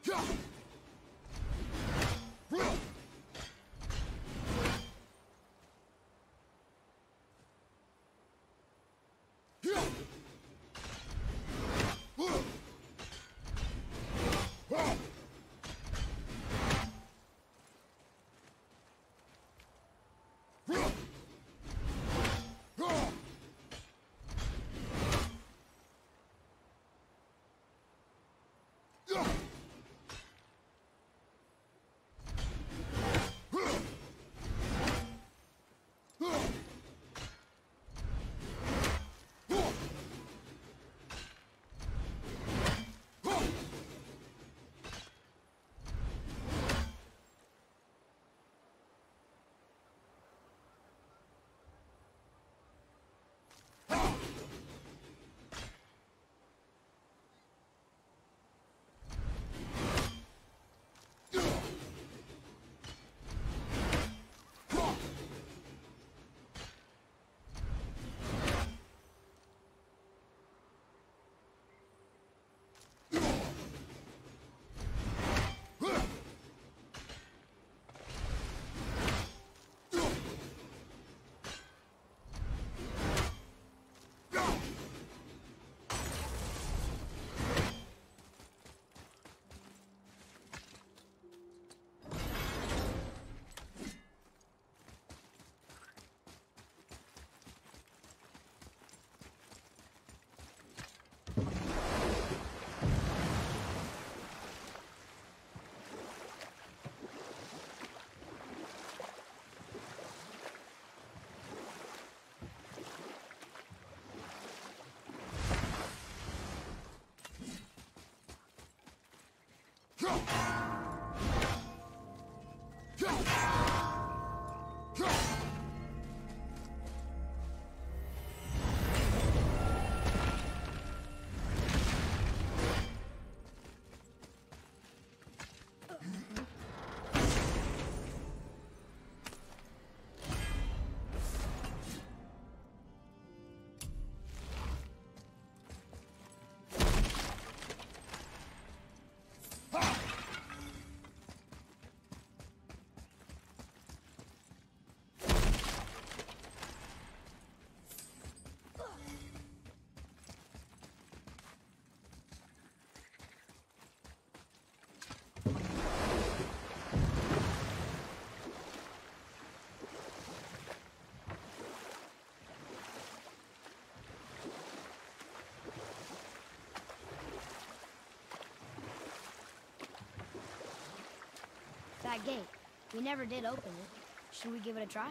That gate. We never did open it. Should we give it a try?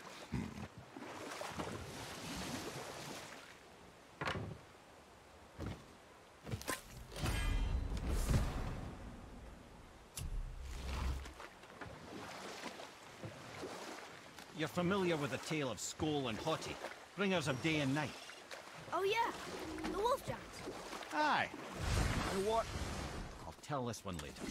You're familiar with the tale of Skoll and Hottie, bringers of day and night? Oh yeah, the wolf giants. Aye. You know what? I'll tell this one later.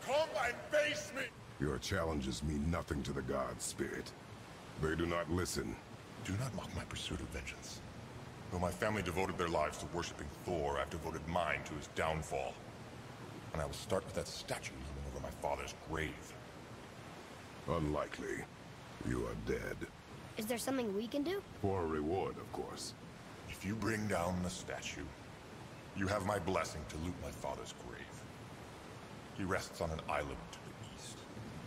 Come and face me! Your challenges mean nothing to the gods, Spirit. They do not listen. Do not mock my pursuit of vengeance. Though my family devoted their lives to worshipping Thor, I've devoted mine to his downfall. And I will start with that statue looming over my father's grave. Unlikely. You are dead. Is there something we can do? For a reward, of course. If you bring down the statue, you have my blessing to loot my father's grave. He rests on an island to the east.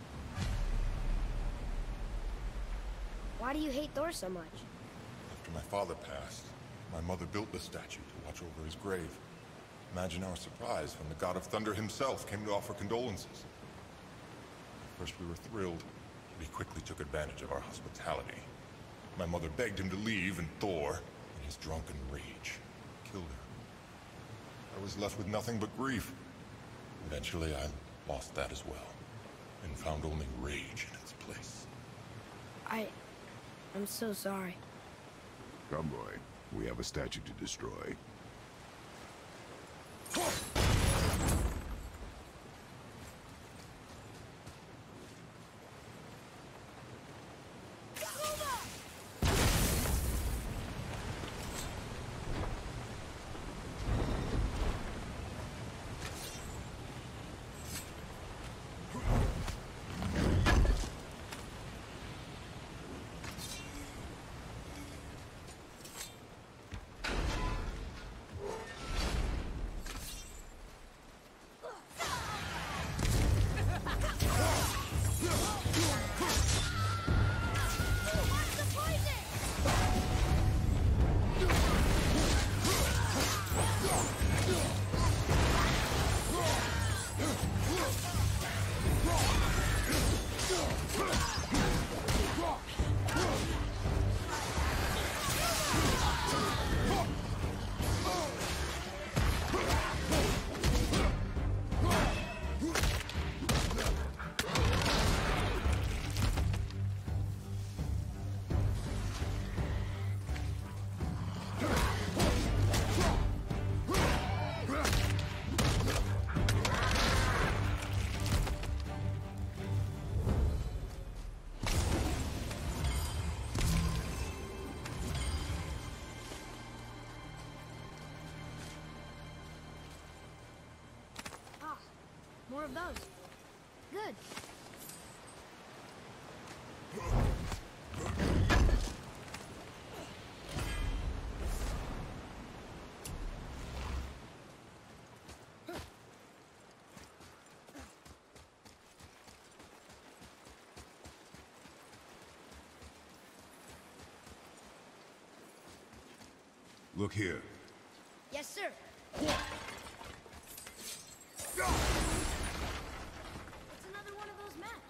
Why do you hate Thor so much? After my father passed, my mother built the statue to watch over his grave. Imagine our surprise when the God of Thunder himself came to offer condolences. At first we were thrilled, but he quickly took advantage of our hospitality. My mother begged him to leave, and Thor, in his drunken rage, killed her. I was left with nothing but grief. Eventually I lost that as well, and found only rage in its place. I'm so sorry. Come, boy. We have a statue to destroy. More of those. Good. Look here. Yes, sir. It's another one of those maps.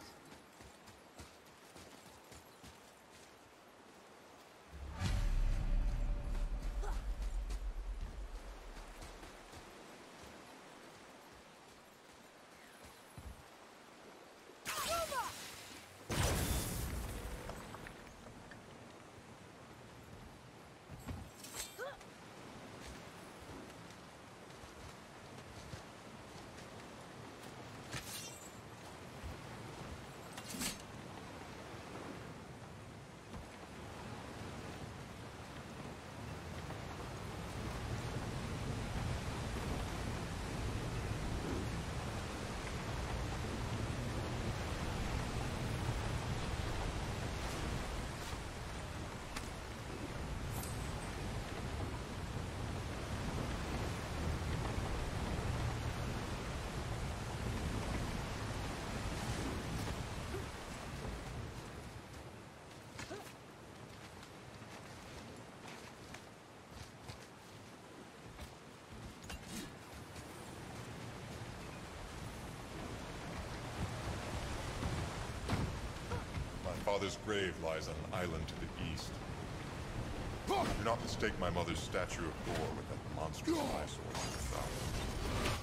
My father's grave lies on an island to the east. Do not mistake my mother's statue of Thor with that monstrous eyesore she found.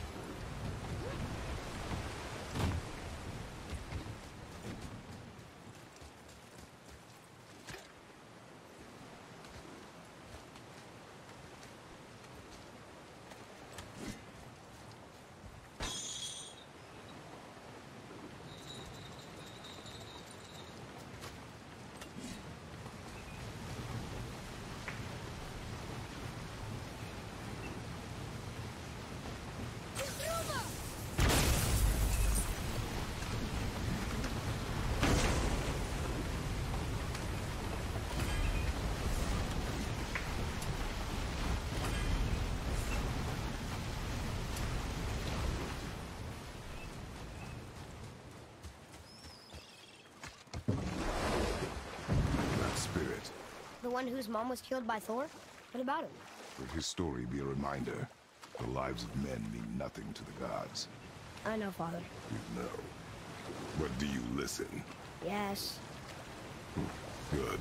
one whose mom was killed by Thor? What about him? Let his story be a reminder. The lives of men mean nothing to the gods. I know, Father. You know. But do you listen? Yes. Good.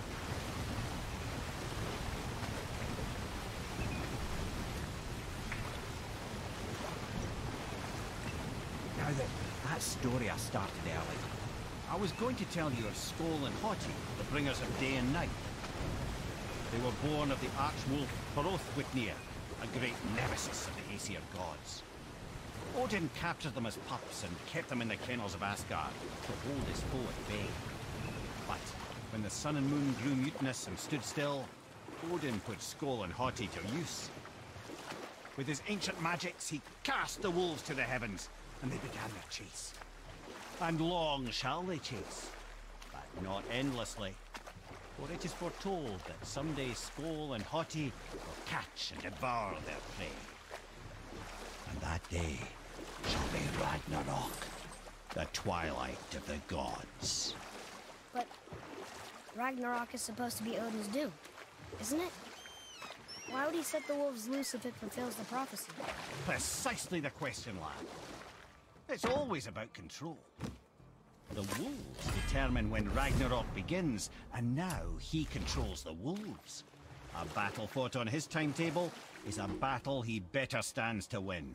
Now that story I started earlier, I was going to tell you of Skoll and Hati, the bringers of day and night. They were born of the archwolf Hrothwitnir, a great nemesis of the Aesir gods. Odin captured them as pups and kept them in the kennels of Asgard to hold his foe at bay. But when the sun and moon grew mutinous and stood still, Odin put Skoll and Hati to use. With his ancient magics, he cast the wolves to the heavens, and they began their chase. And long shall they chase, but not endlessly. For it is foretold that someday Skoll and Hati will catch and devour their prey. And that day shall be Ragnarok, the twilight of the gods. But Ragnarok is supposed to be Odin's doom, isn't it? Why would he set the wolves loose if it fulfills the prophecy? Precisely the question, lad. It's always about control. The wolves determine when Ragnarok begins, and now he controls the wolves. A battle fought on his timetable is a battle he better stands to win.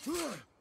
Ugh!